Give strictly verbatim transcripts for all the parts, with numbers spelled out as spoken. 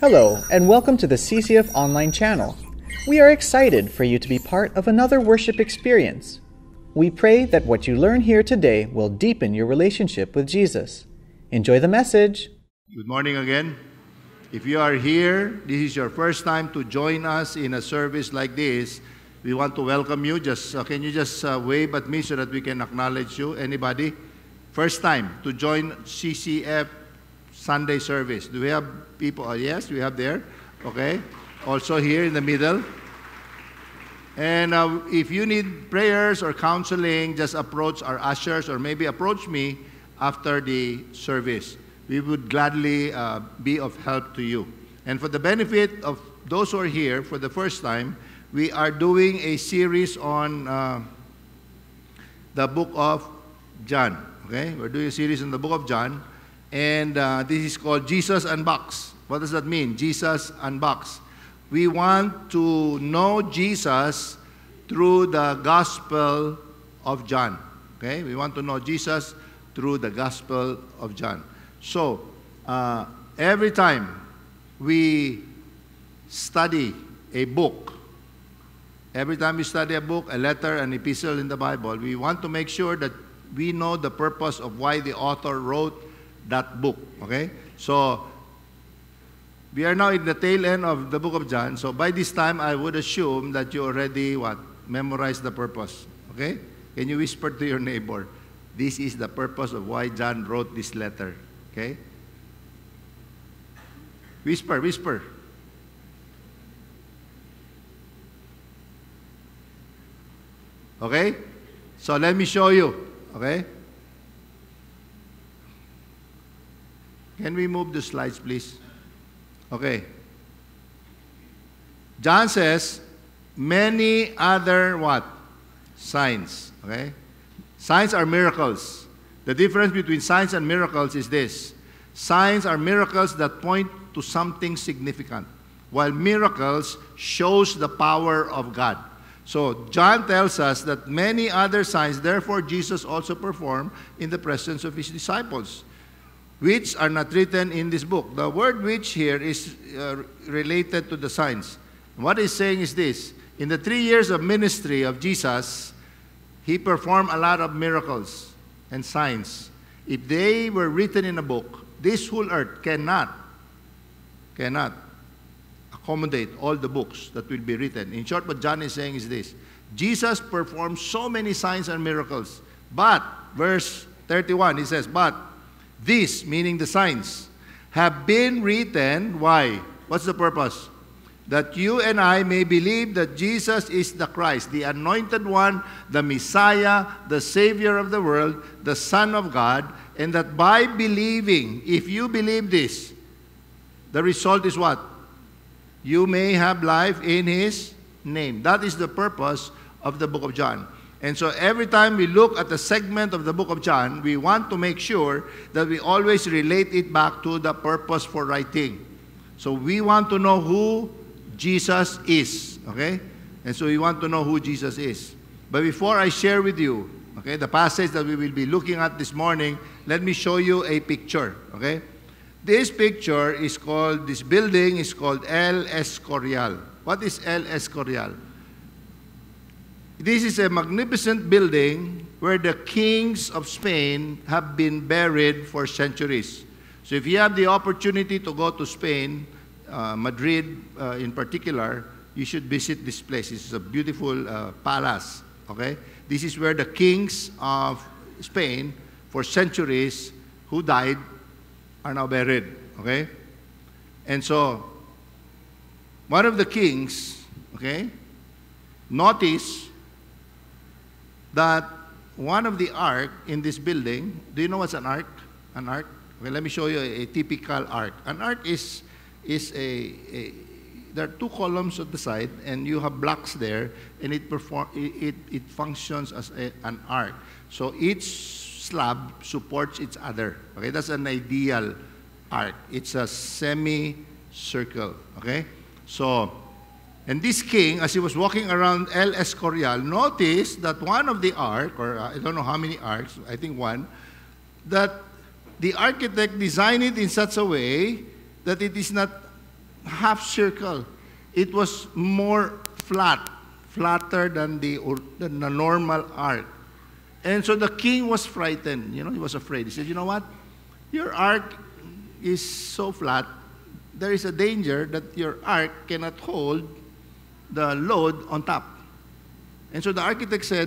Hello, and welcome to the C C F Online channel. We are excited for you to be part of another worship experience. We pray that what you learn here today will deepen your relationship with Jesus. Enjoy the message. Good morning again. If you are here, this is your first time to join us in a service like this, we want to welcome you. Just uh, can you just uh, wave at me so that we can acknowledge you? Anybody? First time to join C C F Sunday service. Do we have people? Oh, yes, we have there. Okay. Also here in the middle. And uh, if you need prayers or counseling, just approach our ushers or maybe approach me after the service. We would gladly uh, be of help to you. And for the benefit of those who are here for the first time, we are doing a series on uh, the book of John. Okay, we're doing a series on the book of John. And uh, this is called Jesus Unboxed. What does that mean? Jesus Unboxed. We want to know Jesus through the Gospel of John. Okay? We want to know Jesus through the Gospel of John. So, uh, every time we study a book, every time we study a book, a letter, an epistle in the Bible, we want to make sure that we know the purpose of why the author wrote that book. Okay? So, we are now in the tail end of the book of John. So, by this time, I would assume that you already, what? Memorized the purpose. Okay? Can you whisper to your neighbor, this is the purpose of why John wrote this letter. Okay? Whisper, whisper. Okay? So, let me show you. Okay? Can we move the slides, please? Okay. John says, many other what? Signs. Okay? Signs are miracles. The difference between signs and miracles is this. Signs are miracles that point to something significant, while miracles shows the power of God. So, John tells us that many other signs, therefore Jesus also performed in the presence of his disciples, which are not written in this book. The word which here is uh, related to the signs. What he's saying is this. In the three years of ministry of Jesus, he performed a lot of miracles and signs. If they were written in a book, this whole earth cannot, cannot accommodate all the books that will be written. In short, what John is saying is this. Jesus performed so many signs and miracles. But, verse thirty-one, he says, but these, meaning the signs, have been written. Why? What's the purpose? That you and I may believe that Jesus is the Christ, the anointed one, the Messiah, the Savior of the world, the Son of God, and that by believing, if you believe this, the result is what? You may have life in His name. That is the purpose of the book of John. And so every time we look at a segment of the book of John, we want to make sure that we always relate it back to the purpose for writing. So we want to know who Jesus is, okay? And so we want to know who Jesus is. But before I share with you, okay, the passage that we will be looking at this morning, let me show you a picture, okay? This picture is called, this building is called El Escorial. What is El Escorial? This is a magnificent building where the kings of Spain have been buried for centuries. So if you have the opportunity to go to Spain, uh, Madrid uh, in particular, you should visit this place. This is a beautiful uh, palace. Okay? This is where the kings of Spain for centuries who died are now buried. Okay? And so, one of the kings, okay, notice that one of the ark in this building, do you know what's an ark? An ark? Okay, let me show you a, a typical ark. An ark is, is a, a, there are two columns at the side, and you have blocks there, and it, perform, it, it, it functions as a, an ark. So each slab supports each other. Okay, that's an ideal ark. It's a semi-circle. Okay, so, and this king, as he was walking around El Escorial, noticed that one of the ark, or I don't know how many arks, I think one, that the architect designed it in such a way that it is not half circle. It was more flat, flatter than the, or, than the normal ark. And so the king was frightened. You know, he was afraid. He said, you know what? Your ark is so flat, there is a danger that your ark cannot hold the load on top. And so the architect said,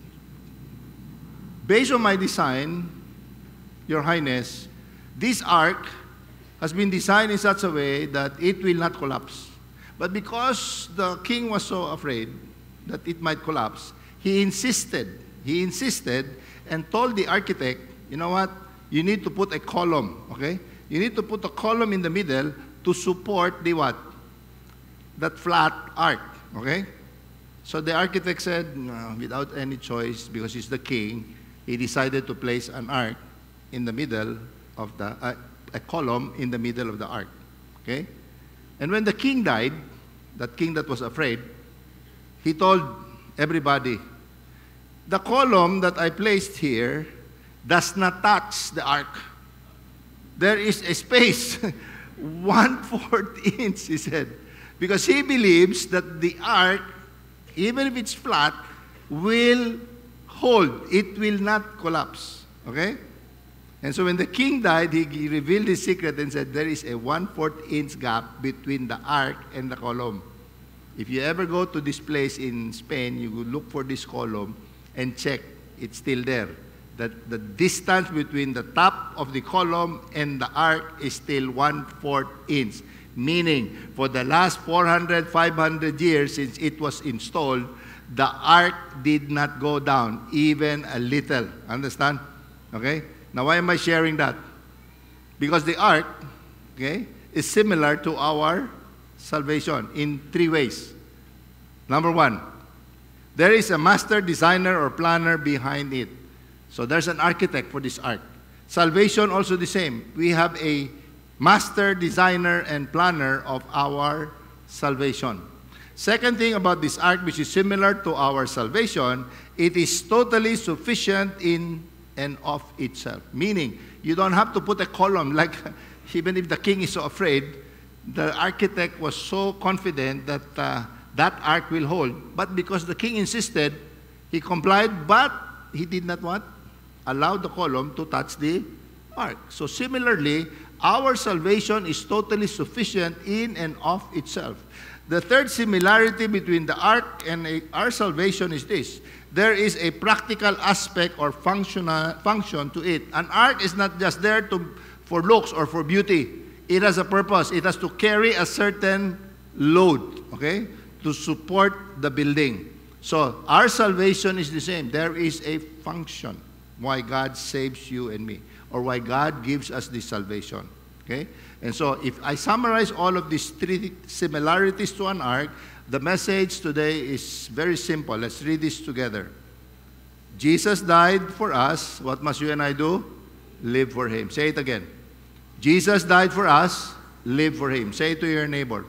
based on my design, Your Highness, this ark has been designed in such a way that it will not collapse. But because the king was so afraid that it might collapse, he insisted, he insisted and told the architect, you know what, you need to put a column, okay? You need to put a column in the middle to support the what? That flat ark, okay? So the architect said, no, without any choice, because he's the king, he decided to place an ark in the middle of the, uh, a column in the middle of the ark, okay? And when the king died, that king that was afraid, he told everybody, the column that I placed here does not touch the ark. There is a space, one-fourth inch, he said, because he believes that the ark, even if it's flat, will hold. It will not collapse, okay? And so when the king died, he, he revealed his secret and said, there is a one-fourth inch gap between the ark and the column. If you ever go to this place in Spain, you will look for this column and check. It's still there. That the distance between the top of the column and the ark is still one-fourth inch. Meaning, for the last four hundred, five hundred years since it was installed, the ark did not go down even a little. Understand? Okay? Now, why am I sharing that? Because the ark, okay, is similar to our salvation in three ways. Number one, there is a master designer or planner behind it. So there's an architect for this ark. Salvation also the same. We have a master designer and planner of our salvation. Second thing about this ark, which is similar to our salvation, it is totally sufficient in and of itself. Meaning, you don't have to put a column, like even if the king is so afraid, the architect was so confident that uh, that ark will hold. But because the king insisted, he complied, but he did not what? Allow the column to touch the ark. So similarly, our salvation is totally sufficient in and of itself. The third similarity between the ark and a, our salvation is this. There is a practical aspect or functional function to it. An ark is not just there to, for looks or for beauty. It has a purpose. It has to carry a certain load, okay, to support the building. So our salvation is the same. There is a function why God saves you and me, or why God gives us this salvation, okay? And so if I summarize all of these three similarities to an ark, the message today is very simple. Let's read this together. Jesus died for us. What must you and I do? Live for Him. Say it again. Jesus died for us. Live for Him. Say it to your neighbor.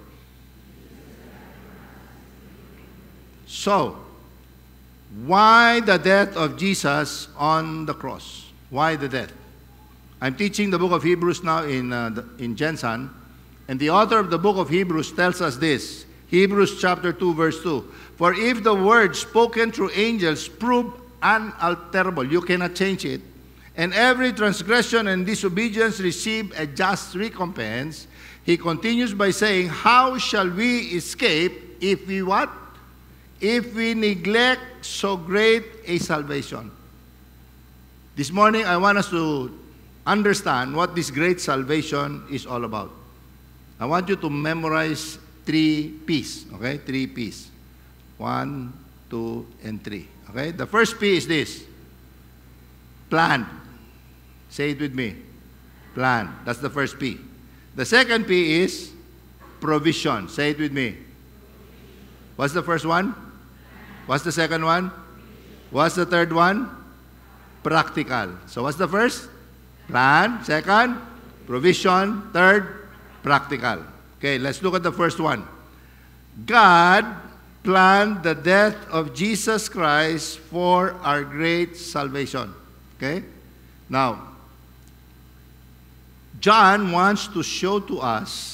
So, why the death of Jesus on the cross? Why the death? I'm teaching the book of Hebrews now in, uh, the, in Jensen, and the author of the book of Hebrews tells us this. Hebrews chapter two, verse two. For if the word spoken through angels prove unalterable, you cannot change it, and every transgression and disobedience receive a just recompense, he continues by saying, how shall we escape if we what? If we neglect so great a salvation. This morning, I want us to understand what this great salvation is all about. I want you to memorize three P's, okay? Three P's. One, two, and three, okay? The first P is this. Plan. Say it with me. Plan. That's the first P. The second P is provision. Say it with me. What's the first one? What's the second one? What's the third one? Practical. So what's the first? Plan. Second, provision. Third, practical. Okay, let's look at the first one. God planned the death of Jesus Christ for our great salvation. Okay? Now, John wants to show to us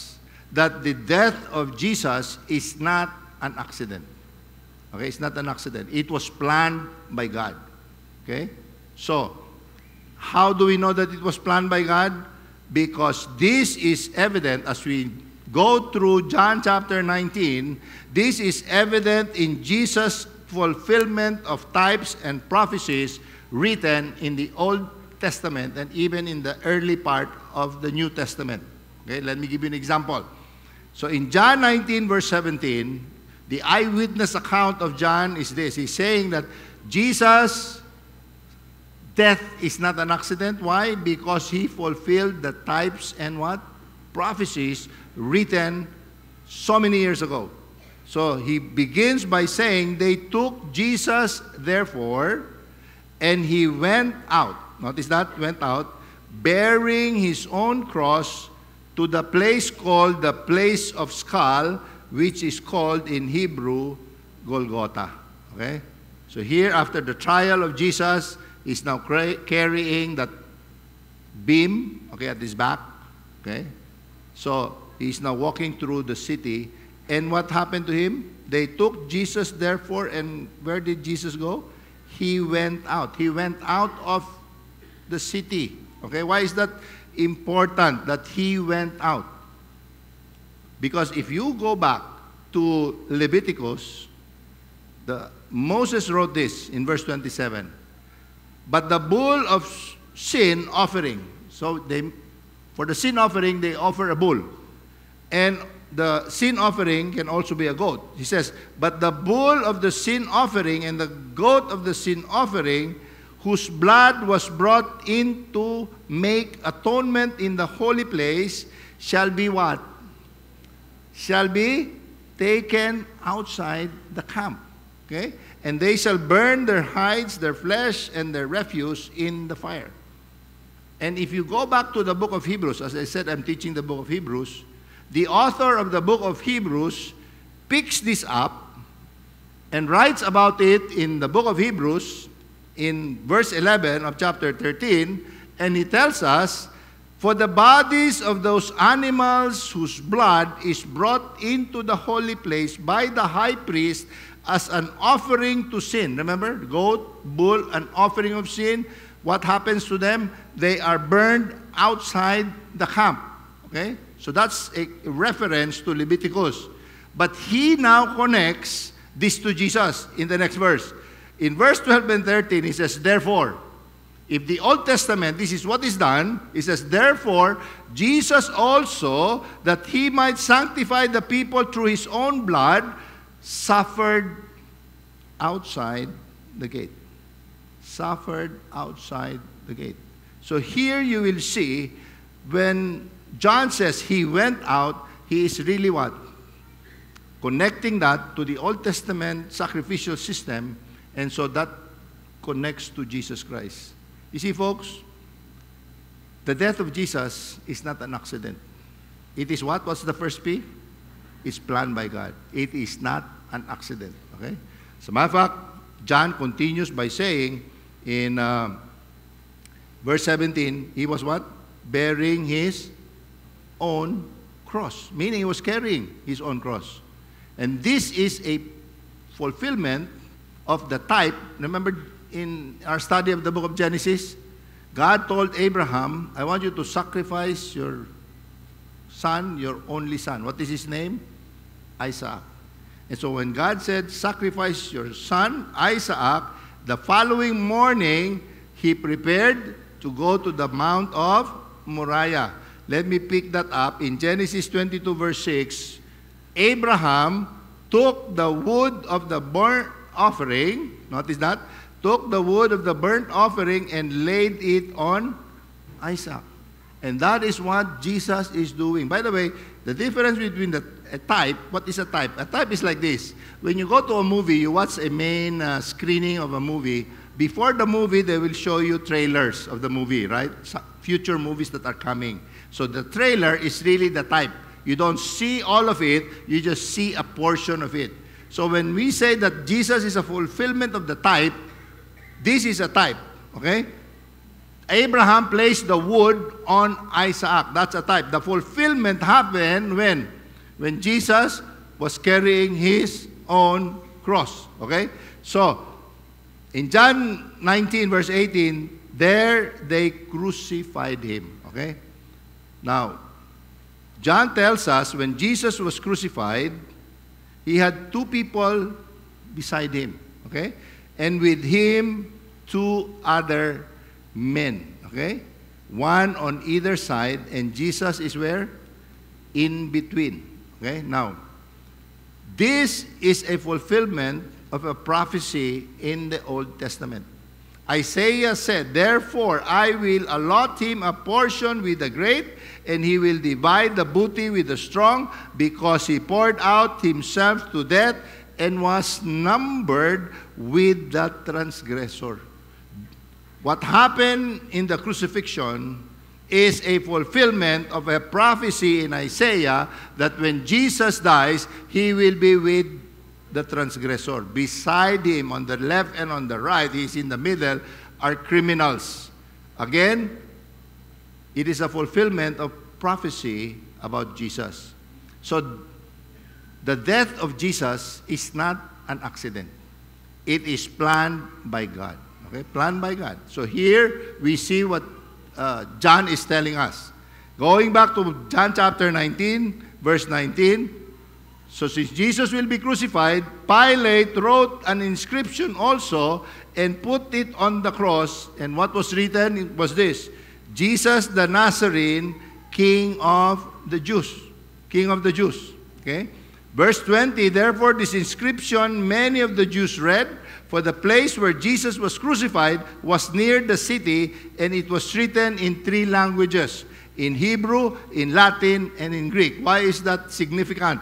that the death of Jesus is not an accident. Okay, it's not an accident. It was planned by God. Okay? So, how do we know that it was planned by God? Because this is evident as we go through John chapter nineteen. This is evident in Jesus' fulfillment of types and prophecies written in the Old Testament and even in the early part of the New Testament. Okay, let me give you an example. So in John nineteen verse seventeen, the eyewitness account of John is this. He's saying that Jesus' death is not an accident. Why? Because he fulfilled the types and what? Prophecies written so many years ago. So he begins by saying, they took Jesus, therefore, and he went out. Notice that, went out, bearing his own cross to the place called the place of skull, which is called in Hebrew, Golgotha. Okay? So here, after the trial of Jesus, he's now carrying that beam, okay, at his back. Okay? So he's now walking through the city. And what happened to him? They took Jesus, therefore, and where did Jesus go? He went out. He went out of the city. Okay? Why is that important that he went out? Because if you go back to Leviticus, the, Moses wrote this in verse twenty-seven. But the bull of sin offering, so they, for the sin offering, they offer a bull. And the sin offering can also be a goat. He says, but the bull of the sin offering and the goat of the sin offering, whose blood was brought in to make atonement in the holy place, shall be what? Shall be taken outside the camp. Okay? And they shall burn their hides, their flesh, and their refuse in the fire. And if you go back to the book of Hebrews, as I said, I'm teaching the book of Hebrews, the author of the book of Hebrews picks this up and writes about it in the book of Hebrews in verse eleven of chapter thirteen, and he tells us, for the bodies of those animals whose blood is brought into the holy place by the high priest as an offering to sin. Remember, goat, bull, an offering of sin. What happens to them? They are burned outside the camp. Okay? So that's a reference to Leviticus. But he now connects this to Jesus in the next verse. In verse twelve and thirteen, he says, therefore, if the Old Testament, this is what is done, he says, therefore, Jesus also, that he might sanctify the people through his own blood, suffered outside the gate. Suffered outside the gate. So here you will see, when John says he went out, he is really what? Connecting that to the Old Testament sacrificial system, and so that connects to Jesus Christ. You see, folks, the death of Jesus is not an accident. It is what? What's the first P? It's planned by God. It is not an accident. Okay? As a matter of fact, John continues by saying in uh, verse seventeen, he was what? Bearing his own cross. Meaning he was carrying his own cross. And this is a fulfillment of the type. Remember in our study of the book of Genesis, God told Abraham, I want you to sacrifice your son, your only son. What is his name? Isaac. And so when God said, sacrifice your son, Isaac, the following morning, he prepared to go to the Mount of Moriah. Let me pick that up. In Genesis twenty-two, verse six, Abraham took the wood of the burnt offering, notice that, took the wood of the burnt offering and laid it on Isaac. And that is what Jesus is doing. By the way, the difference between the a type, what is a type? A type is like this. When you go to a movie, you watch a main uh, screening of a movie. Before the movie, they will show you trailers of the movie, right? Future movies that are coming. So the trailer is really the type. You don't see all of it, you just see a portion of it. So when we say that Jesus is a fulfillment of the type, this is a type, okay? Abraham placed the wood on Isaac. That's a type. The fulfillment happened when? when Jesus was carrying his own cross. Okay? So, in John nineteen, verse eighteen, there they crucified him. Okay? Now, John tells us when Jesus was crucified, he had two people beside him. Okay? And with him, two other men. Okay? One on either side, and Jesus is where? In between. Okay? Now, this is a fulfillment of a prophecy in the Old Testament. Isaiah said, "Therefore I will allot him a portion with the great, and he will divide the booty with the strong, because he poured out himself to death and was numbered with the transgressor." What happened in the crucifixion is a fulfillment of a prophecy in Isaiah that when Jesus dies, he will be with the transgressor. Beside him, on the left and on the right, he's in the middle, are criminals. Again, it is a fulfillment of prophecy about Jesus. So, the death of Jesus is not an accident. It is planned by God. Okay? Planned by God. So here, we see what uh, John is telling us. Going back to John chapter nineteen, verse nineteen, so since Jesus will be crucified, Pilate wrote an inscription also and put it on the cross. And what was written? It was this: Jesus the Nazarene, King of the Jews. King of the Jews. Okay? Verse twenty, therefore this inscription many of the Jews read, for the place where Jesus was crucified was near the city, and it was written in three languages, in Hebrew, in Latin, and in Greek. Why is that significant?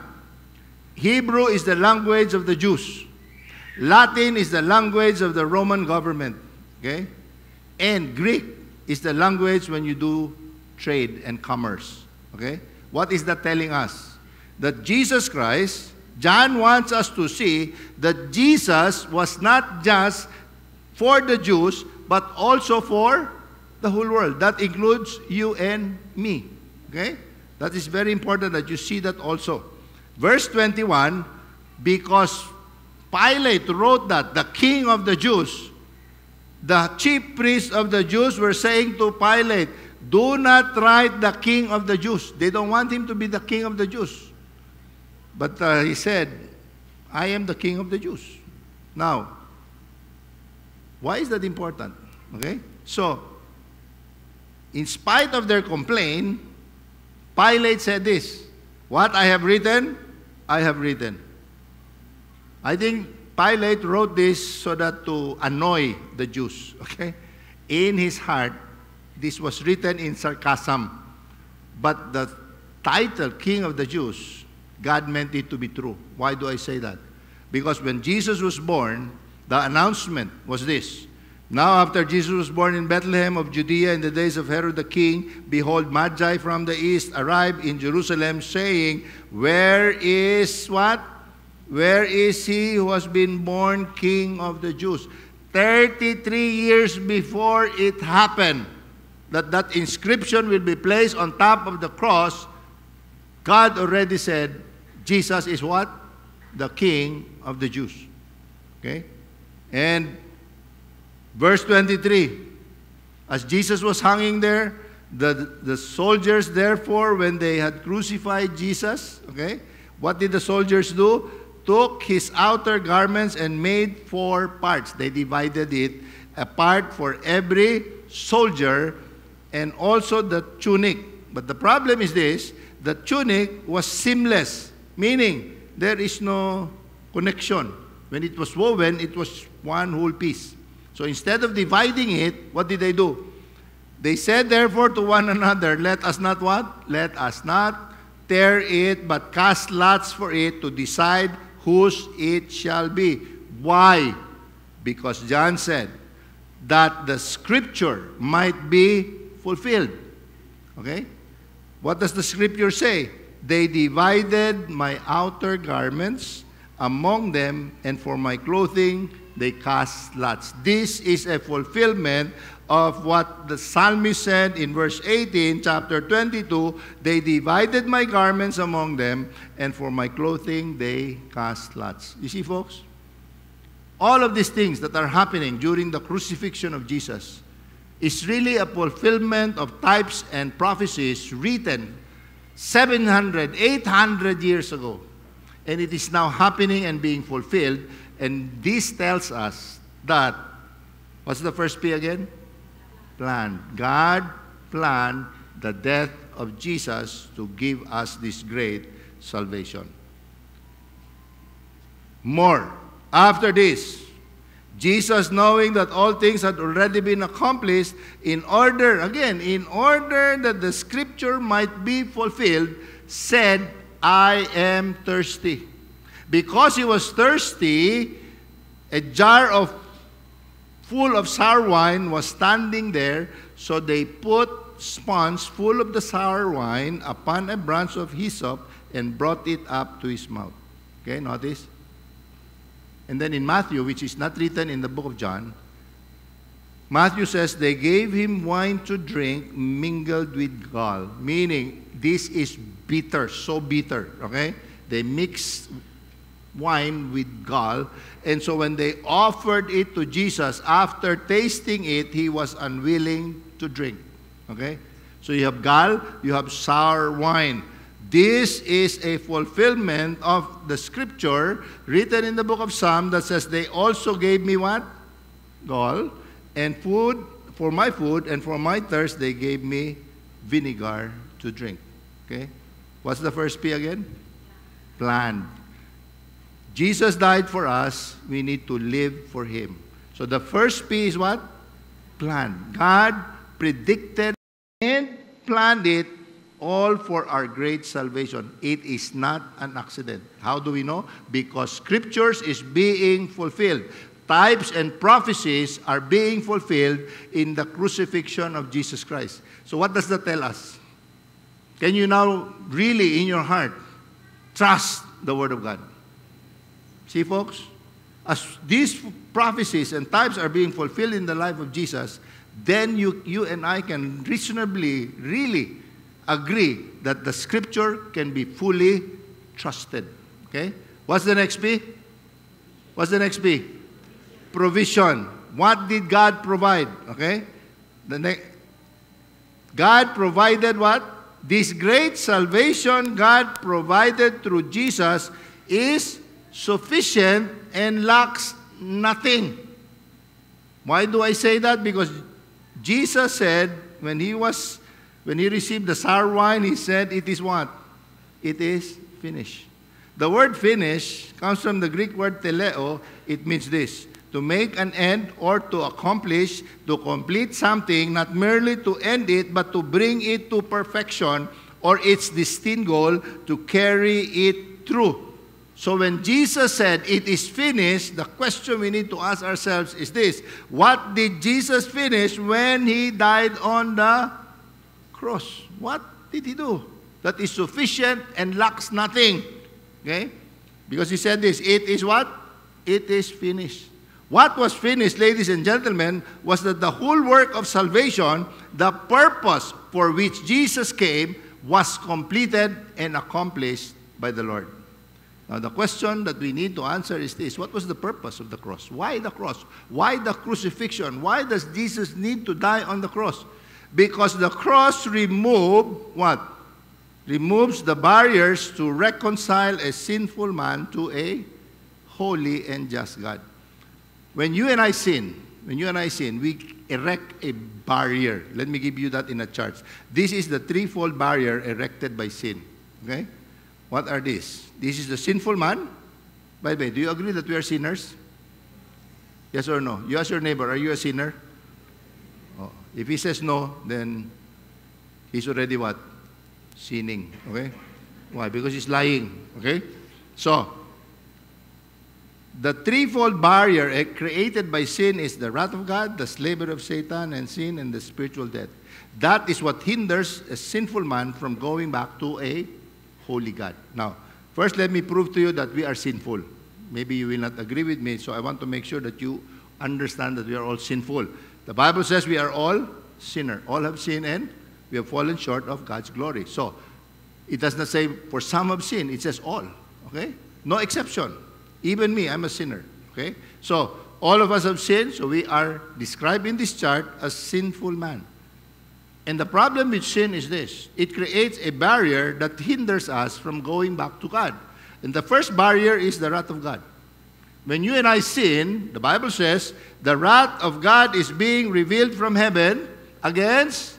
Hebrew is the language of the Jews. Latin is the language of the Roman government. Okay? And Greek is the language when you do trade and commerce. Okay? What is that telling us? That Jesus Christ, John wants us to see that Jesus was not just for the Jews, but also for the whole world. That includes you and me. Okay? That is very important that you see that also. Verse twenty-one, because Pilate wrote that, the king of the Jews, the chief priests of the Jews were saying to Pilate, do not write the king of the Jews. They don't want him to be the king of the Jews. But uh, he said, I am the king of the Jews. Now, why is that important? Okay? So, in spite of their complaint, Pilate said this, what I have written, I have written. I think Pilate wrote this so that to annoy the Jews. Okay? In his heart, this was written in sarcasm. But the title, King of the Jews, God meant it to be true. Why do I say that? Because when Jesus was born, the announcement was this. Now after Jesus was born in Bethlehem of Judea in the days of Herod the king, behold, Magi from the east arrived in Jerusalem, saying, where is what? Where is he who has been born King of the Jews? thirty-three years before it happened, that that inscription will be placed on top of the cross, God already said, Jesus is what? The King of the Jews. Okay? And verse twenty-three, as Jesus was hanging there, the, the soldiers, therefore, when they had crucified Jesus, okay, what did the soldiers do? Took his outer garments and made four parts. They divided it, a part for every soldier, and also the tunic. But the problem is this, the tunic was seamless, meaning there is no connection. When it was woven, it was one whole piece. So instead of dividing it, what did they do? They said therefore to one another, let us not what? Let us not tear it, but cast lots for it to decide whose it shall be. Why? Because John said that the scripture might be fulfilled. Okay? What does the scripture say? They divided my outer garments among them, and for my clothing they cast lots. This is a fulfillment of what the psalmist said in verse eighteen, chapter twenty-two, they divided my garments among them, and for my clothing they cast lots. You see, folks, all of these things that are happening during the crucifixion of Jesus is really a fulfillment of types and prophecies written seven hundred, eight hundred years ago. And it is now happening and being fulfilled. And this tells us that, what's the first P again? Planned. God planned the death of Jesus to give us this great salvation. More. After this, Jesus, knowing that all things had already been accomplished, in order, again, in order that the scripture might be fulfilled, said, I am thirsty. Because he was thirsty, a jar of full of sour wine was standing there, so they put sponge full of the sour wine upon a branch of hyssop and brought it up to his mouth. Okay, notice? And then in Matthew, which is not written in the book of John, Matthew says they gave him wine to drink mingled with gall, meaning this is bitter, so bitter, okay? They mixed wine with gall, and so when they offered it to Jesus, after tasting it, he was unwilling to drink, okay? So you have gall, you have sour wine. This is a fulfillment of the scripture written in the book of Psalm that says, they also gave me what? Gall, and food for my food, and for my thirst they gave me vinegar to drink. Okay? What's the first P again? Planned. Jesus died for us. We need to live for him. So the first P is what? Planned. God predicted and planned it all for our great salvation. It is not an accident. How do we know? Because scriptures is being fulfilled. Types and prophecies are being fulfilled in the crucifixion of Jesus Christ. So what does that tell us? Can you now really in your heart trust the Word of God? See, folks, as these prophecies and types are being fulfilled in the life of Jesus, then you, you and I can reasonably, really agree that the scripture can be fully trusted. Okay? What's the next P? What's the next P? Provision. What did God provide? Okay? The next, God provided what? This great salvation God provided through Jesus is sufficient and lacks nothing. Why do I say that? Because Jesus said when he was When he received the sour wine, he said, it is what? It is finished. The word finish comes from the Greek word teleo. It means this: to make an end or to accomplish, to complete something, not merely to end it, but to bring it to perfection or its destined goal, to carry it through. So when Jesus said, it is finished, the question we need to ask ourselves is this: what did Jesus finish when he died on the cross? What did he do that is sufficient and lacks nothing? Okay? Because he said this, it is what? It is finished. What was finished, ladies and gentlemen, was that the whole work of salvation, the purpose for which Jesus came, was completed and accomplished by the Lord. Now, the question that we need to answer is this: what was the purpose of the cross? Why the cross? Why the crucifixion? Why does Jesus need to die on the cross? Because the cross removes what? Removes the barriers to reconcile a sinful man to a holy and just God. When you and I sin, when you and I sin, we erect a barrier. Let me give you that in a chart. This is the threefold barrier erected by sin. Okay? What are these? This is the sinful man. By the way, do you agree that we are sinners? Yes or no? You ask your neighbor, are you a sinner? Oh. If he says no, then he's already what? Sinning. Okay? Why? Because he's lying. Okay? So, the threefold barrier created by sin is the wrath of God, the slavery of Satan, and sin, and the spiritual death. That is what hinders a sinful man from going back to a holy God. Now, first let me prove to you that we are sinful. Maybe you will not agree with me, so I want to make sure that you understand that we are all sinful. The Bible says we are all sinners. All have sinned and we have fallen short of God's glory. So, it does not say for some have sinned. It says all. Okay? No exception. Even me, I'm a sinner. Okay? So, all of us have sinned, so we are described in this chart as sinful man. And the problem with sin is this. It creates a barrier that hinders us from going back to God. And the first barrier is the wrath of God. When you and I sin, the Bible says, the wrath of God is being revealed from heaven against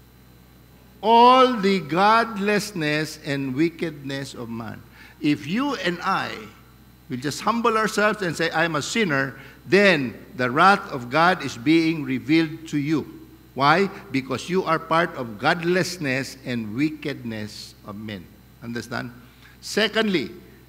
all the godlessness and wickedness of man. If you and I will just humble ourselves and say, I am a sinner, then the wrath of God is being revealed to you. Why? Because you are part of godlessness and wickedness of men. Understand? Secondly,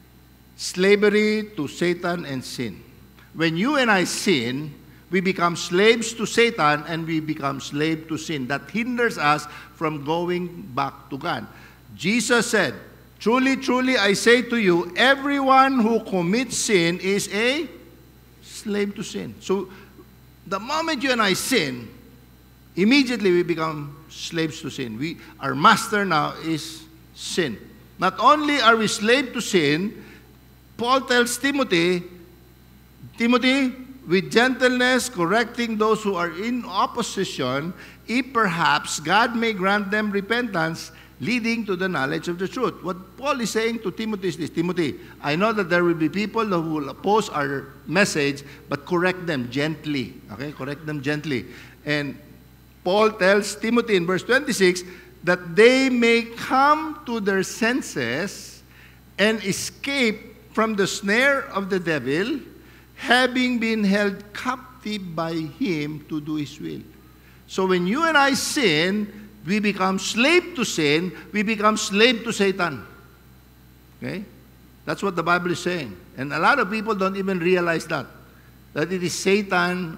slavery to Satan and sin. When you and I sin, we become slaves to Satan and we become slaves to sin. That hinders us from going back to God. Jesus said, truly, truly, I say to you, everyone who commits sin is a slave to sin. So, the moment you and I sin, immediately we become slaves to sin. We, our master now is sin. Not only are we slave to sin, Paul tells Timothy, Timothy, with gentleness, correcting those who are in opposition, if perhaps God may grant them repentance, leading to the knowledge of the truth. What Paul is saying to Timothy is this, Timothy, I know that there will be people who will oppose our message, but correct them gently. Okay, correct them gently. And Paul tells Timothy in verse twenty-six that they may come to their senses and escape from the snare of the devil, having been held captive by him to do his will. So when you and I sin, we become slave to sin, we become slave to Satan. Okay? That's what the Bible is saying. And a lot of people don't even realize that. That it is Satan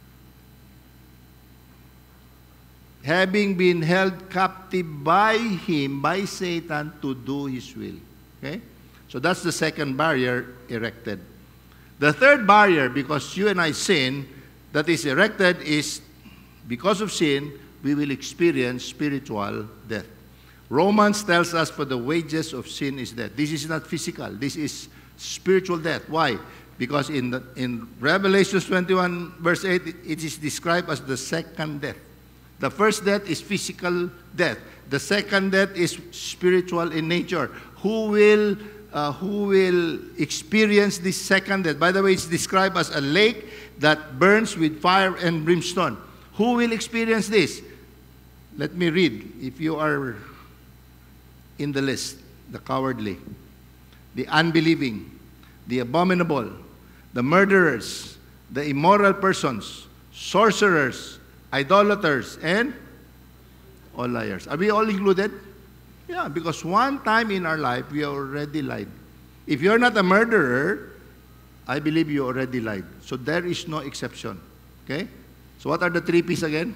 having been held captive by him, by Satan, to do his will. Okay? So that's the second barrier erected. The third barrier, because you and I sin, that is erected is because of sin, we will experience spiritual death. Romans tells us for the wages of sin is death. This is not physical. This is spiritual death. Why? Because in, the, in Revelation twenty-one, verse eight, it, it is described as the second death. The first death is physical death. The second death is spiritual in nature. Who will, uh, who will experience this second death? By the way, it's described as a lake that burns with fire and brimstone. Who will experience this? Let me read, if you are in the list. The cowardly, the unbelieving, the abominable, the murderers, the immoral persons, sorcerers, idolaters, and all liars. Are we all included? Yeah, because one time in our life, we already lied. If you're not a murderer, I believe you already lied. So there is no exception. Okay? So what are the three P's again?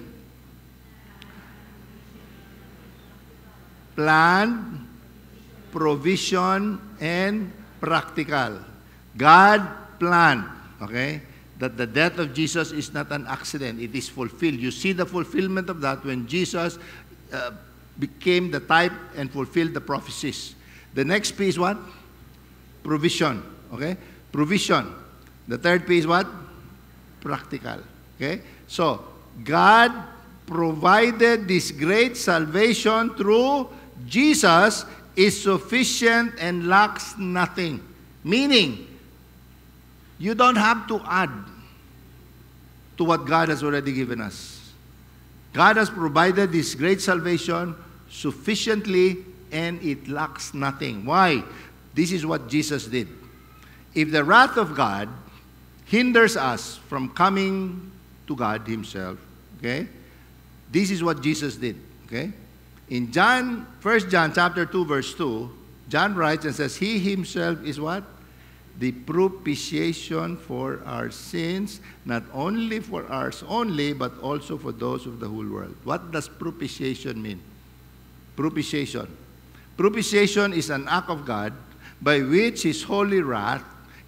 Planned, provision, and practical. God planned, okay, that the death of Jesus is not an accident. It is fulfilled. You see the fulfillment of that when Jesus uh, became the type and fulfilled the prophecies. The next P is what? Provision, okay? Provision. The third P is what? Practical, okay? So, God provided this great salvation through Jesus is sufficient and lacks nothing. Meaning, you don't have to add to what God has already given us. God has provided this great salvation sufficiently and it lacks nothing. Why? This is what Jesus did. If the wrath of God hinders us from coming to God himself, okay? This is what Jesus did, okay? In John, First John chapter two, verse two, John writes and says, He himself is what? The propitiation for our sins, not only for ours only, but also for those of the whole world. What does propitiation mean? Propitiation. Propitiation is an act of God by which His holy wrath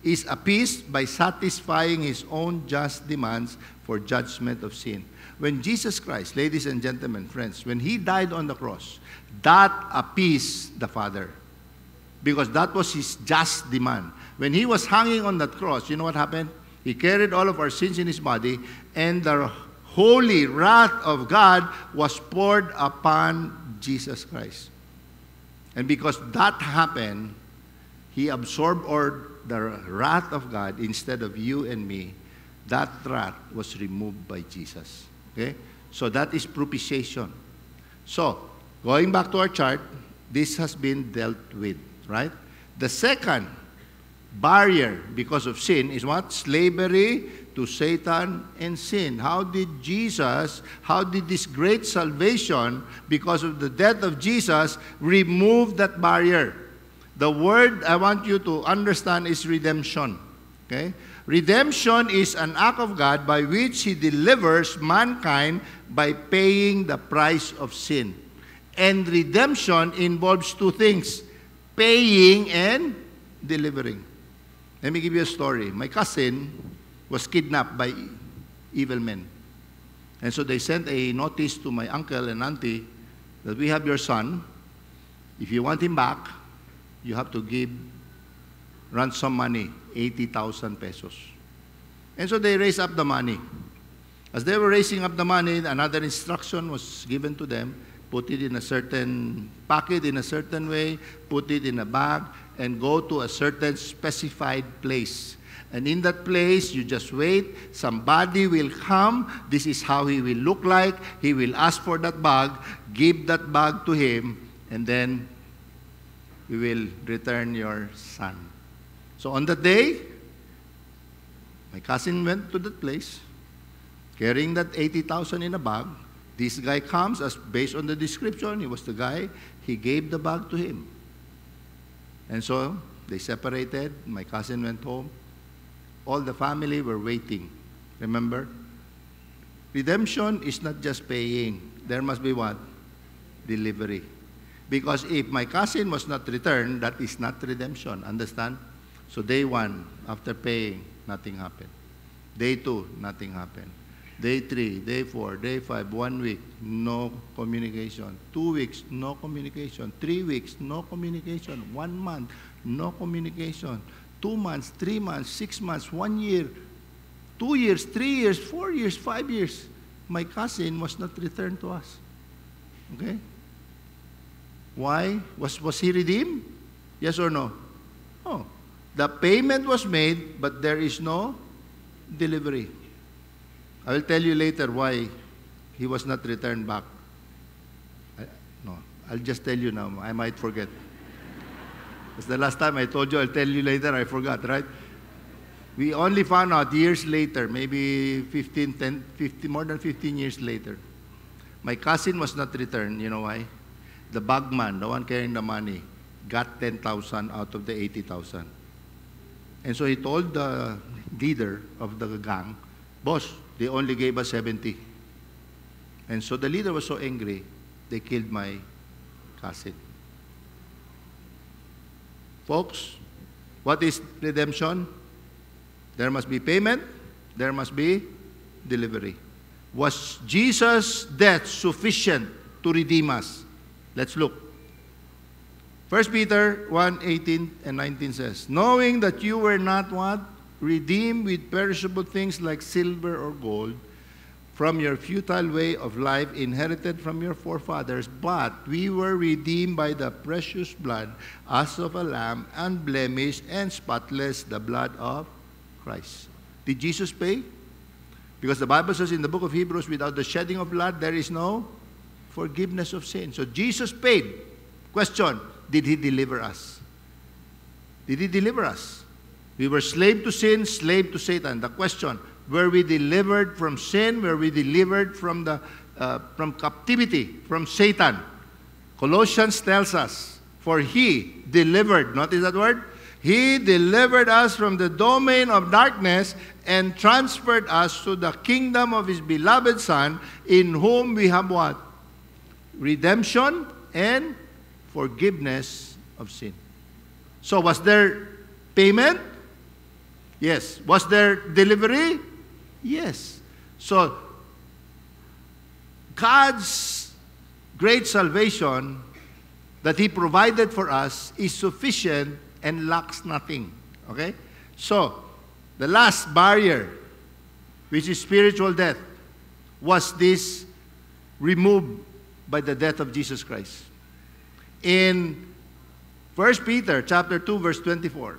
is appeased by satisfying his own just demands for judgment of sin. When Jesus Christ, ladies and gentlemen, friends, when he died on the cross, that appeased the Father, because that was his just demand. When he was hanging on that cross, you know what happened? He carried all of our sins in his body, and the holy wrath of God was poured upon Jesus Christ. And because that happened, he absorbed or the wrath of God instead of you and me. That wrath was removed by Jesus. Okay? So that is propitiation. So, going back to our chart, this has been dealt with, right? The second barrier because of sin is what? Slavery to Satan and sin. How did Jesus, how did this great salvation, because of the death of Jesus, remove that barrier? The word I want you to understand is redemption. Okay? Redemption is an act of God by which he delivers mankind by paying the price of sin. And redemption involves two things: paying and delivering. Let me give you a story. My cousin was kidnapped by evil men. And so they sent a notice to my uncle and auntie that we have your son. If you want him back, you have to give ransom money, eighty thousand pesos. And so they raised up the money. As they were raising up the money, another instruction was given to them: put it in a certain packet, in a certain way, put it in a bag, and go to a certain specified place. And in that place, you just wait. Somebody will come. This is how he will look like. He will ask for that bag. Give that bag to him. And then we will return your son. So on that day, my cousin went to that place, carrying that eighty thousand in a bag. This guy comes, as based on the description, he was the guy. He gave the bag to him. And so they separated. My cousin went home. All the family were waiting. Remember? Redemption is not just paying. There must be what? Delivery. Because if my cousin was not returned, that is not redemption. Understand? So day one, after paying, nothing happened. Day two, nothing happened. Day three, day four, day five, one week, no communication. Two weeks, no communication. Three weeks, no communication. One month, no communication. Two months, three months, six months, one year, two years, three years, four years, five years. My cousin was not returned to us. Okay? Why? Was, was he redeemed? Yes or no? Oh. The payment was made, but there is no delivery. I will tell you later why he was not returned back. I, no, I'll just tell you now. I might forget. Because the last time I told you, I'll tell you later, I forgot, right? We only found out years later, maybe fifteen, ten, fifteen, more than fifteen years later. My cousin was not returned. You know why? The bagman, the one carrying the money, got ten thousand out of the eighty thousand. And so he told the leader of the gang, boss, they only gave us seventy. And so the leader was so angry, they killed my cousin. Folks, what is redemption? There must be payment, there must be delivery. Was Jesus' death sufficient to redeem us? Let's look. First Peter one, eighteen and nineteen says, knowing that you were not what? Redeemed with perishable things like silver or gold from your futile way of life inherited from your forefathers, but we were redeemed by the precious blood as of a lamb, unblemished and spotless, the blood of Christ. Did Jesus pay? Because the Bible says in the book of Hebrews, without the shedding of blood, there is no forgiveness of sin. So Jesus paid. Question, did he deliver us? Did he deliver us? We were slave to sin, slave to Satan. The question, were we delivered from sin? Were we delivered from the uh, from captivity, from Satan? Colossians tells us, for he delivered, notice that word? He delivered us from the domain of darkness and transferred us to the kingdom of his beloved Son, in whom we have what? Redemption and forgiveness of sin. So was there payment? Yes. Was there delivery? Yes. So, God's great salvation that He provided for us is sufficient and lacks nothing. Okay? So, the last barrier, which is spiritual death, was this removed by the death of Jesus Christ. In First Peter chapter two, verse twenty-four,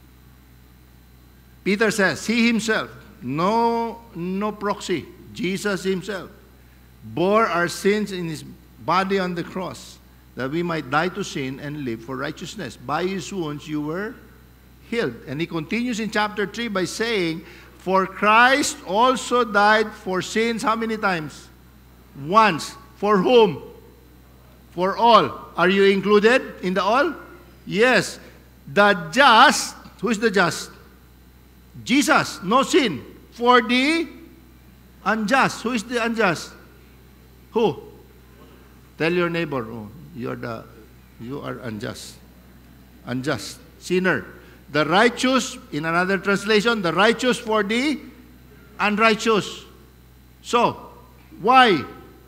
Peter says, He Himself, no, no proxy, Jesus Himself, bore our sins in His body on the cross, that we might die to sin and live for righteousness. By His wounds you were healed. And he continues in chapter three by saying, for Christ also died for sins how many times? Once. For whom? For all. Are you included in the all? Yes. The just, who is the just? Jesus, no sin. For the unjust. Who is the unjust? Who? Tell your neighbor, oh, you're the, you are unjust. Unjust. Sinner. The righteous, in another translation, the righteous for the unrighteous. So, why?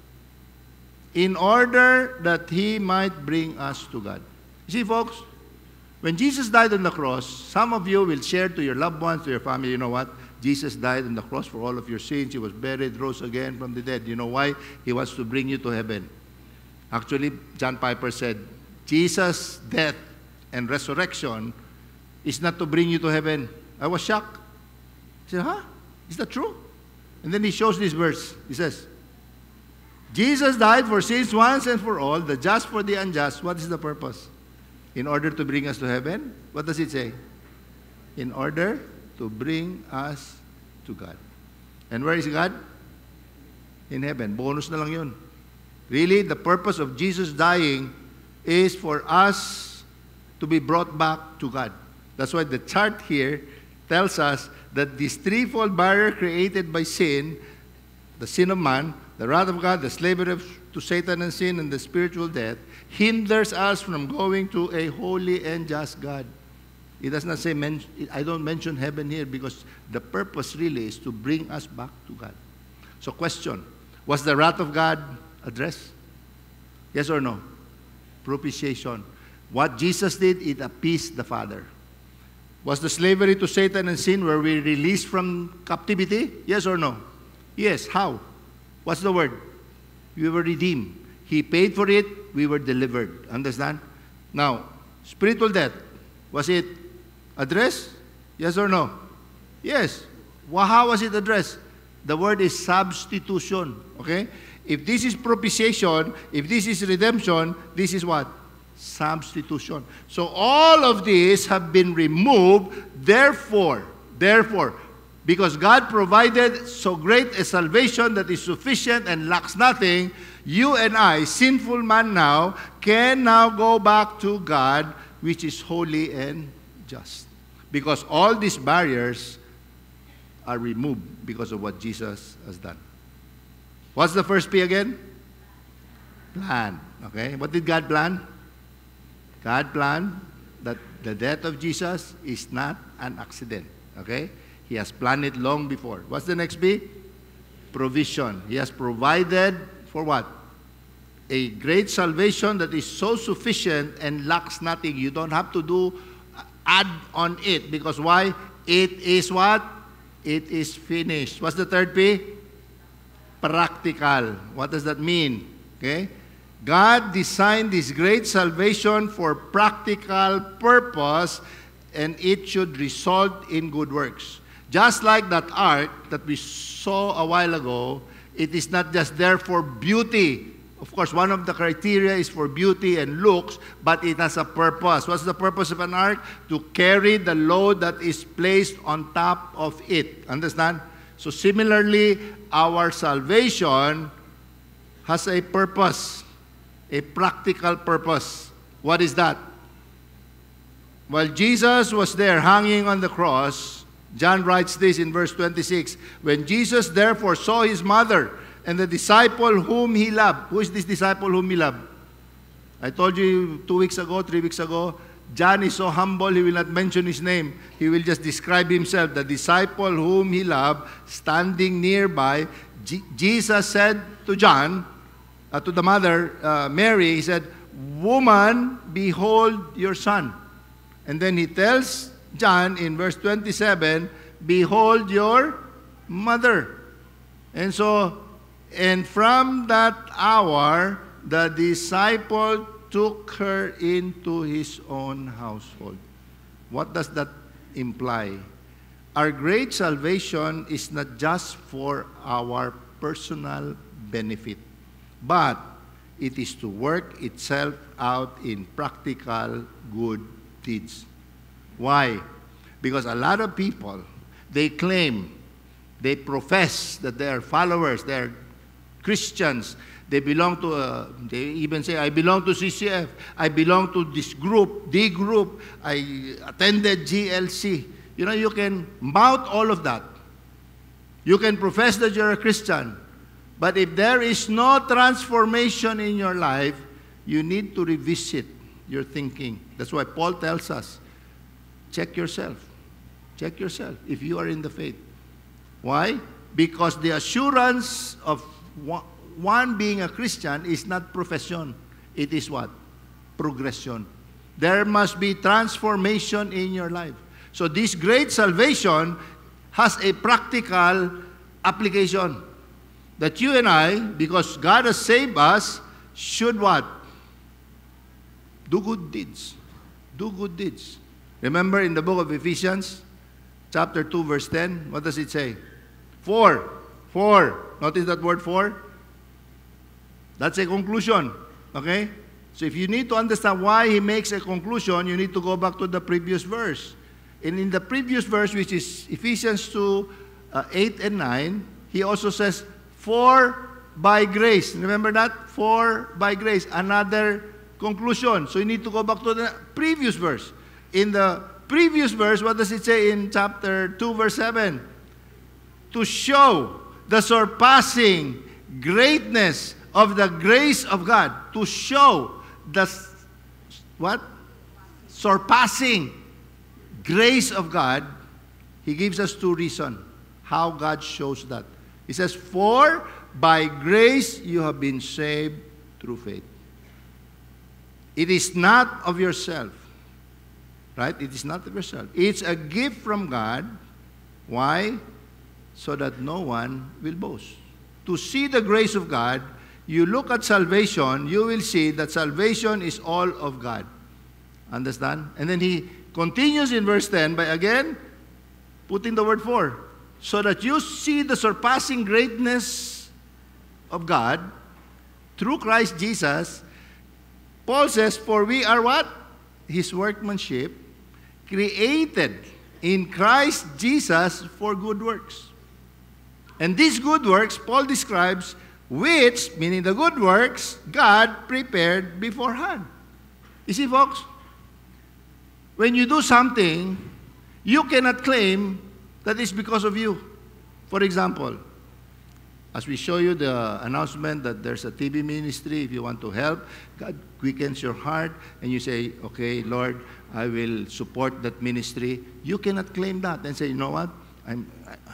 In order that He might bring us to God. You see, folks, when Jesus died on the cross, some of you will share to your loved ones, to your family, you know what? Jesus died on the cross for all of your sins. He was buried, rose again from the dead. You know why? He wants to bring you to heaven. Actually, John Piper said, Jesus' death and resurrection is not to bring you to heaven. I was shocked. He said, huh? Is that true? And then he shows this verse. He says, Jesus died for sins once and for all, the just for the unjust. What is the purpose? In order to bring us to heaven? What does it say? In order to bring us to God. And where is God? In heaven. Bonus na lang yun. Really, the purpose of Jesus dying is for us to be brought back to God. That's why the chart here tells us that this threefold barrier created by sin, the sin of man, the wrath of God, the slavery of, to Satan and sin, and the spiritual death, hinders us from going to a holy and just God. It does not say, men, I don't mention heaven here because the purpose really is to bring us back to God. So question, was the wrath of God addressed? Yes or no? Propitiation. What Jesus did, it appeased the Father. Was the slavery to Satan and sin, were we released from captivity? Yes or no? Yes. How? What's the word? We were redeemed. He paid for it, we were delivered. Understand? Now, spiritual death, was it addressed? Yes or no? Yes. Well, how was it addressed? The word is substitution. Okay? If this is propitiation, if this is redemption, this is what? Substitution. So all of these have been removed. Therefore, therefore, because God provided so great a salvation that is sufficient and lacks nothing, you and I, sinful man now, can now go back to God, which is holy and just. Because all these barriers are removed because of what Jesus has done. What's the first P again? Plan. Okay? What did God plan? God planned that the death of Jesus is not an accident. Okay? He has planned it long before. What's the next P? Provision. He has provided for what? A great salvation that is so sufficient and lacks nothing. You don't have to do, add on it. Because why? It is what? It is finished. What's the third P? Practical. What does that mean? Okay? God designed this great salvation for practical purpose, and it should result in good works. Just like that ark that we saw a while ago, it is not just there for beauty. Of course, one of the criteria is for beauty and looks, but it has a purpose. What's the purpose of an ark? To carry the load that is placed on top of it. Understand? So similarly, our salvation has a purpose, a practical purpose. What is that? While Jesus was there hanging on the cross, John writes this in verse twenty-six, when Jesus therefore saw his mother and the disciple whom he loved. Who is this disciple whom he loved? I told you two weeks ago, three weeks ago, John is so humble, he will not mention his name. He will just describe himself, the disciple whom he loved, standing nearby. G- Jesus said to John, uh, to the mother, uh, Mary, he said, "Woman, behold your son." And then he tells John in verse twenty-seven, "Behold your mother." And so, and from that hour, the disciple took her into his own household. What does that imply? Our great salvation is not just for our personal benefit, but it is to work itself out in practical good deeds. Why? Because a lot of people, they claim, they profess that they are followers, they are Christians. They belong to, a, they even say, I belong to C C F. I belong to this group, D group. I attended G L C. You know, you can mouth all of that. You can profess that you're a Christian. But if there is no transformation in your life, you need to revisit your thinking. That's why Paul tells us, check yourself. Check yourself if you are in the faith. Why? Because the assurance of one, one being a Christian is not profession. It is what? Progression. There must be transformation in your life. So this great salvation has a practical application. That you and I, because God has saved us, should what? Do good deeds. Do good deeds. Remember in the book of Ephesians, chapter two, verse ten, what does it say? For. For. Notice that word for. That's a conclusion. Okay? So if you need to understand why he makes a conclusion, you need to go back to the previous verse. And in the previous verse, which is Ephesians two, uh, eight and nine, he also says, for by grace. Remember that? For by grace. Another conclusion. So you need to go back to the previous verse. In the previous verse, what does it say in chapter two, verse seven? To show the surpassing greatness of the grace of God. To show the what? Surpassing grace of God. He gives us two reasons how God shows that. He says, for by grace you have been saved through faith. It is not of yourself. Right? It is not of yourself. It's a gift from God. Why? So that no one will boast. To see the grace of God, you look at salvation, you will see that salvation is all of God. Understand? And then he continues in verse ten by again putting the word for. So that you see the surpassing greatness of God through Christ Jesus. Paul says, for we are what? His workmanship, created in Christ Jesus for good works. And these good works, Paul describes, which, meaning the good works, God prepared beforehand. You see, folks, when you do something, you cannot claim that it's because of you. For example, as we show you the announcement that there's a T V ministry, if you want to help, God quickens your heart, and you say, okay, Lord, I will support that ministry. You cannot claim that and say, you know what, I'm,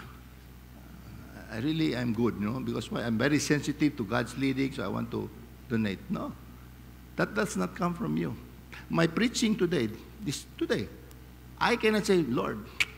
I, I really am good, you know, because why? I'm very sensitive to God's leading, so I want to donate. No, that does not come from you. My preaching today, this today, I cannot say, Lord,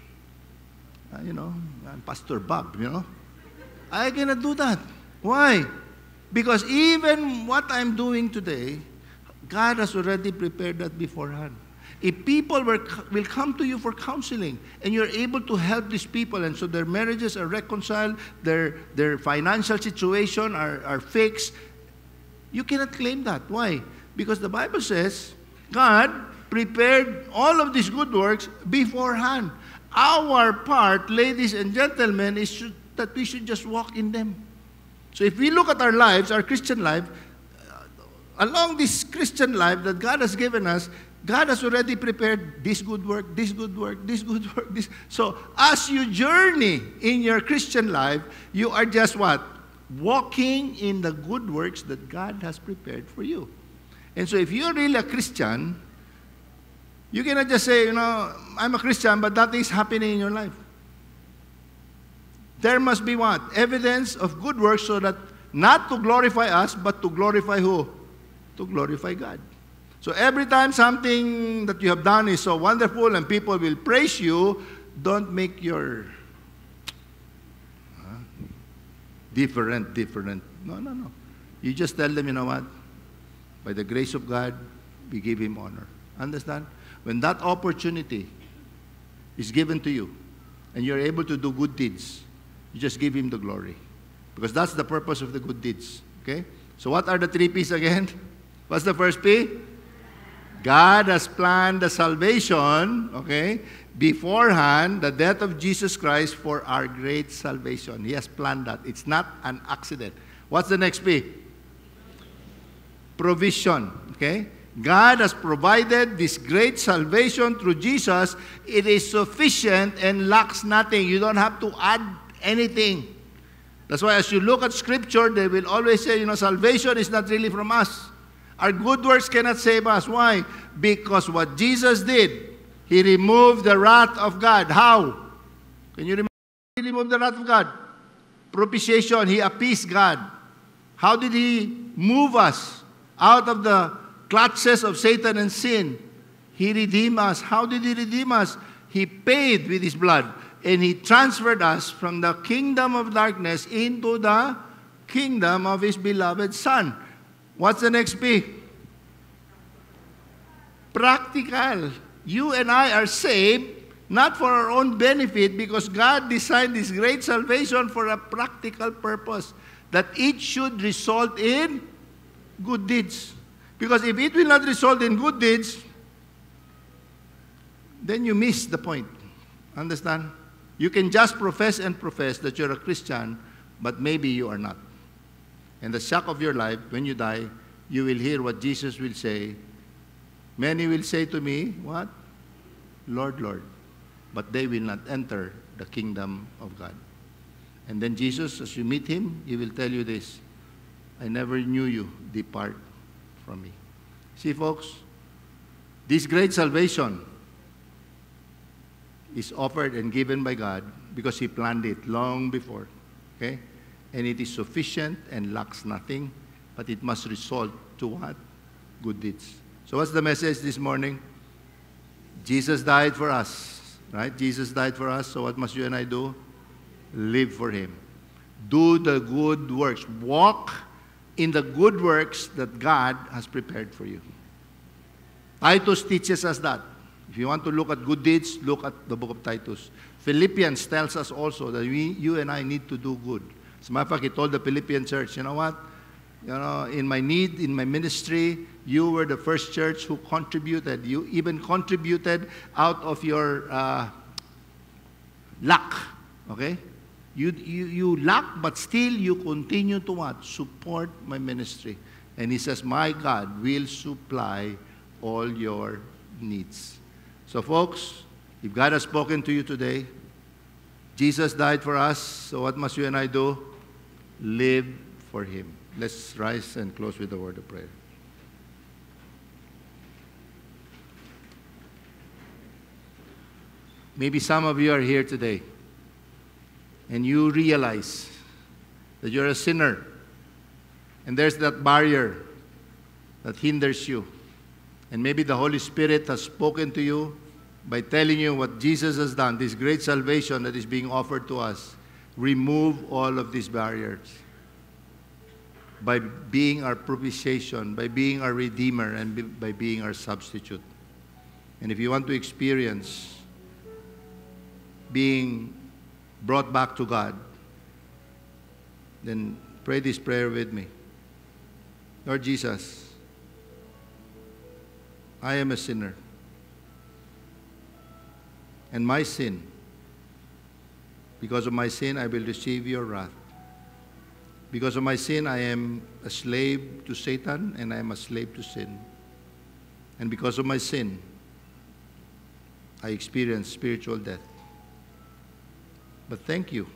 uh, you know, I'm Pastor Bob, you know. I cannot do that. Why? Because even what I'm doing today, God has already prepared that beforehand. If people were, will come to you for counseling, and you're able to help these people, and so their marriages are reconciled, their, their financial situation are, are fixed, you cannot claim that. Why? Because the Bible says, God prepared all of these good works beforehand. Our part, ladies and gentlemen, is should, that we should just walk in them. So if we look at our lives, our Christian life, uh, along this Christian life that God has given us, God has already prepared this good work, this good work, this good work, this. So as you journey in your Christian life, you are just what? Walking in the good works that God has prepared for you. And so if you're really a Christian, You cannot just say, you know, I'm a Christian, but nothing is happening in your life. There must be what? Evidence of good works so that not to glorify us, but to glorify who? To glorify God. So every time something that you have done is so wonderful and people will praise you, don't make your uh, different, different. No, no, no. You just tell them, you know what? By the grace of God, we give Him honor. Understand? When that opportunity is given to you and you're able to do good deeds, you just give Him the glory. Because that's the purpose of the good deeds. Okay? So what are the three P's again? What's the first P? God has planned the salvation, okay, beforehand, the death of Jesus Christ for our great salvation. He has planned that. It's not an accident. What's the next P? Provision, okay? God has provided this great salvation through Jesus. It is sufficient and lacks nothing. You don't have to add anything. That's why as you look at Scripture, they will always say, you know, salvation is not really from us. Our good works cannot save us. Why? Because what Jesus did, He removed the wrath of God. How? Can you remember? He removed the wrath of God. Propitiation. He appeased God. How did He move us out of the clutches of Satan and sin? He redeemed us. How did He redeem us? He paid with His blood. And He transferred us from the kingdom of darkness into the kingdom of His beloved Son. What's the next P? Practical. You and I are saved not for our own benefit, because God designed this great salvation for a practical purpose, that it should result in good deeds. Because if it will not result in good deeds, then you miss the point. Understand? You can just profess and profess that you're a Christian, but maybe you are not. And the shock of your life, when you die, you will hear what Jesus will say. Many will say to me, what? Lord, Lord. But they will not enter the kingdom of God. And then Jesus, as you meet Him, He will tell you this: I never knew you. Depart from me. See, folks, this great salvation is offered and given by God because He planned it long before. Okay? And it is sufficient and lacks nothing, but it must result to what? Good deeds. So what's the message this morning? Jesus died for us, right? Jesus died for us, so what must you and I do? Live for Him. Do the good works. Walk in the good works that God has prepared for you. Titus teaches us that. If you want to look at good deeds, look at the book of Titus. Philippians tells us also that we, you and I need to do good. As a matter of fact, he told the Philippian church, you know what? You know, in my need, in my ministry, you were the first church who contributed. You even contributed out of your uh, lack. Okay? You, you, you lack, but still you continue to what? Support my ministry. And he says, my God will supply all your needs. So folks, if God has spoken to you today, Jesus died for us, so what must you and I do? Live for Him. Let's rise and close with a word of prayer. Maybe some of you are here today and you realize that you're a sinner and there's that barrier that hinders you. And maybe the Holy Spirit has spoken to you by telling you what Jesus has done, this great salvation that is being offered to us. Remove all of these barriers by being our propitiation, by being our Redeemer, and be, by being our substitute. And if you want to experience being brought back to God, then pray this prayer with me. Lord Jesus, I am a sinner. And my sin, because of my sin, I will receive your wrath. Because of my sin, I am a slave to Satan and I am a slave to sin. And because of my sin, I experience spiritual death. But thank you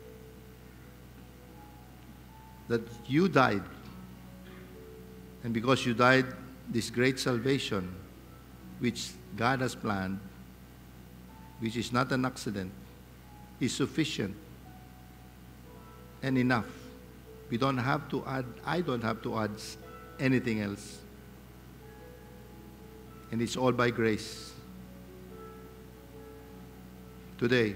that you died. And because you died, this great salvation which God has planned, which is not an accident, is sufficient and enough. We don't have to add, I don't have to add anything else. And it's all by grace. Today,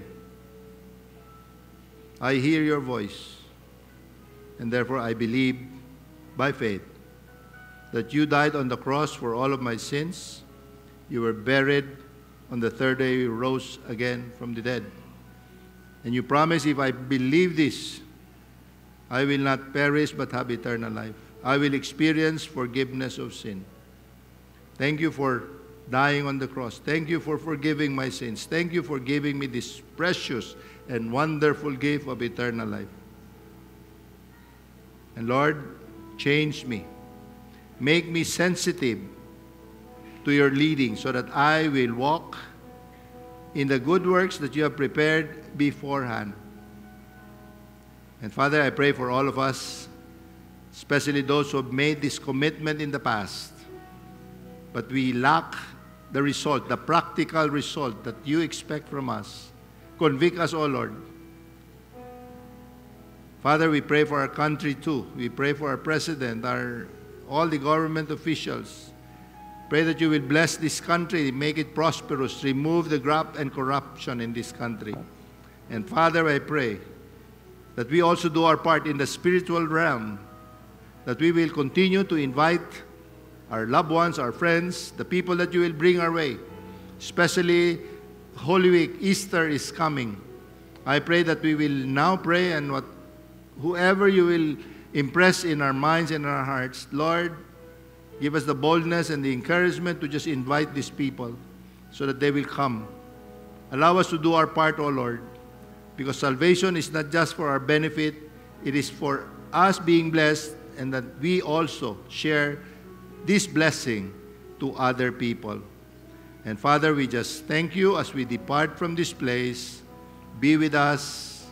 I hear your voice, and therefore I believe by faith that you died on the cross for all of my sins. You were buried. On the third day, you rose again from the dead. And you promise, if I believe this, I will not perish but have eternal life. I will experience forgiveness of sin. Thank you for dying on the cross. Thank you for forgiving my sins. Thank you for giving me this precious and wonderful gift of eternal life. And Lord, change me. Make me sensitive to your leading so that I will walk in the good works that you have prepared beforehand. And Father, I pray for all of us, especially those who have made this commitment in the past, but we lack the result, the practical result that you expect from us. Convict us, O Lord. Father, we pray for our country too. We pray for our president, our all the government officials. Pray that you will bless this country, make it prosperous, remove the graft and corruption in this country. And Father, I pray that we also do our part in the spiritual realm, that we will continue to invite our loved ones, our friends, the people that you will bring our way. Especially Holy Week, Easter is coming. I pray that we will now pray, and what, whoever you will impress in our minds and our hearts, Lord, give us the boldness and the encouragement to just invite these people so that they will come. Allow us to do our part, O Lord, because salvation is not just for our benefit, it is for us being blessed, and that we also share this blessing to other people. And Father, we just thank you as we depart from this place. Be with us.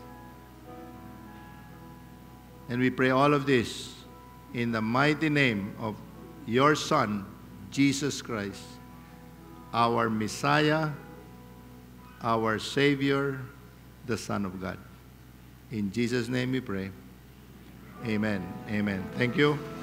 And we pray all of this in the mighty name of your Son, Jesus Christ, our Messiah, our Savior, the Son of God. In Jesus' name we pray. Amen. Amen. Thank you.